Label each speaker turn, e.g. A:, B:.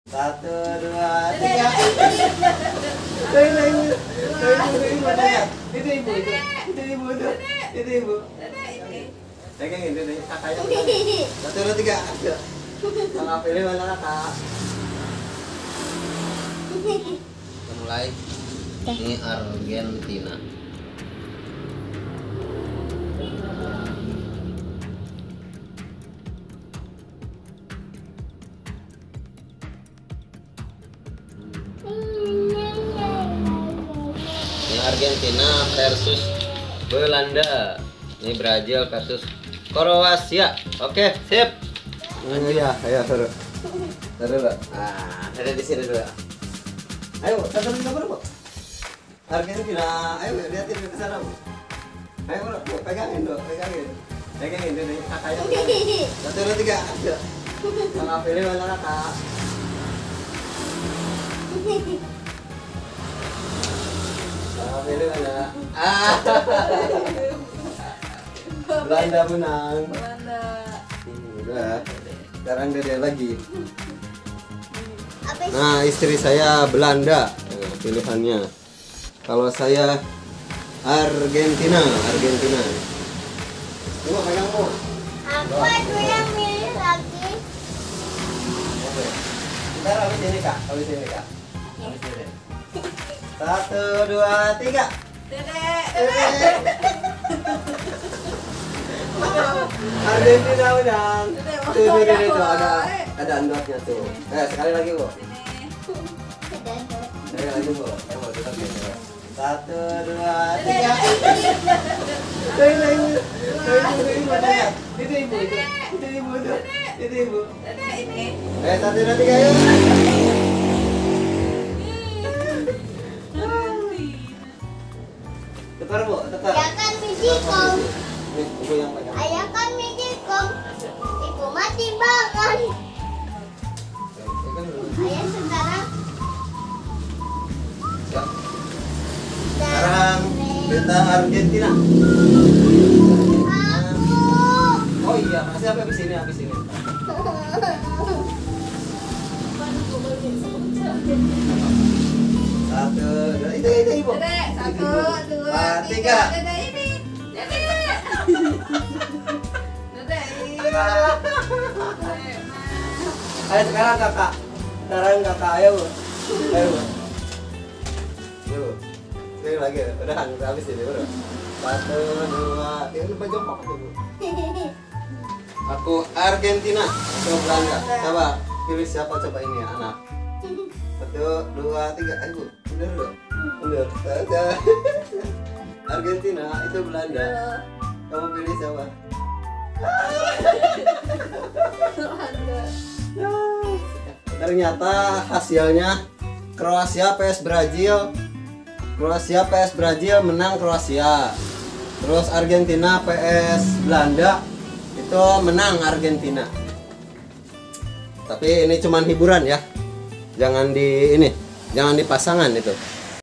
A: 1, 2, 3. Itu ibu. Pegangin dulu kakaknya. 1, 2, 3. Ayo. Kakak pilih mana kakak?
B: Kita mulai. Ini Argentina. Ini Argentina versus Belanda. Ini Brazil versus Kroasia. Oke, sip.
A: Iya, ayo suruh. Taruh dulu. Ada di sini dulu. Ayo, taruh di kamar, Bu. Argentina, ayo lihatin ke sana, Bu. Ayo, Bu, pegangin dulu, pegangin. Pegangin dulu kakaknya. 1, 2, 3. Ayo. Kakak pilih mana kakak? Kakak pilih mana? Belanda menang. Udah. Sekarang dia lagi. Nah, istri saya Belanda. Nah, pilihannya. Kalau saya Argentina. Coba pegang, Bu.
C: Aku ada yang milih lagi.
A: Oke. Ntar habis ini, Kak. Habis ini. 1, 2, 3. Argentina menang. Tuh, ada andoknya tuh. Sekali lagi, Bu. Sekali lagi, Bu. Ayo, kita pilih. 1, 2, 3. Itu ibu. 1, 2, 3, ayo. Tukar, Bu, tukar.
C: Ayah kan mijikom.
A: Ibu yang pegang.
C: Ayah kan mijikom. Ibu mati banget. Ayah sekarang.
A: Ya. Sekarang kita Argentina.
C: Aku.
A: Oh iya, masih habis ini. Satu, dua, itu ibu.
D: 1, 2, 3.
A: 3. Ayo sekarang kakak. Ayo, Bu. Ayo. Sekali lagi, udah habis ini, udah. 1, 2, ini baju apa tuh, Bu? Aku Argentina, aku Belanda. Coba pilih siapa coba ini ya, anak. 1, 2, 3. Ayo, Bu. Bener. Argentina itu Belanda. Kamu pilih siapa? Ternyata hasilnya Kroasia vs Brazil. Kroasia vs Brazil menang Kroasia. Terus Argentina vs Belanda itu menang Argentina. Tapi ini cuman hiburan ya. Jangan di pasangan itu.